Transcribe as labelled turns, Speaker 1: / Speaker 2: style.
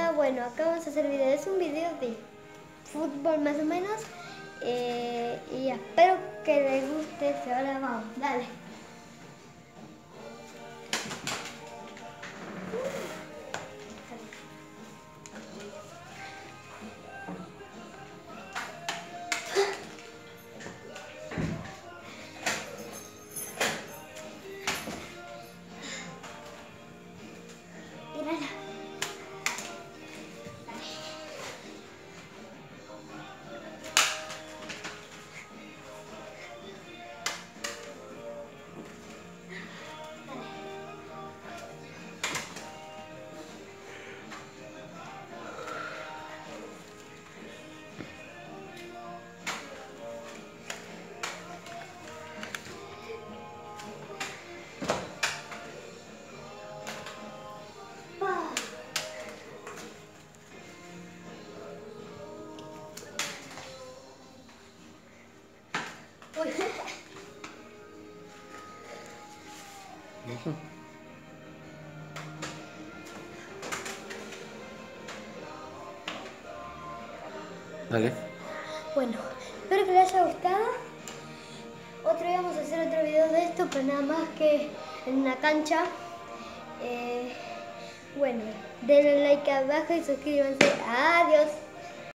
Speaker 1: Hola, bueno, acá vamos a hacer video. Es un video de fútbol más o menos. Y espero que les guste. Ahora vamos, dale. Mírala. Uy.
Speaker 2: Dale.
Speaker 1: Bueno, espero que les haya gustado. Otro día vamos a hacer otro video de esto, pero nada más que en una cancha. Bueno, denle like abajo y suscríbanse. Adiós.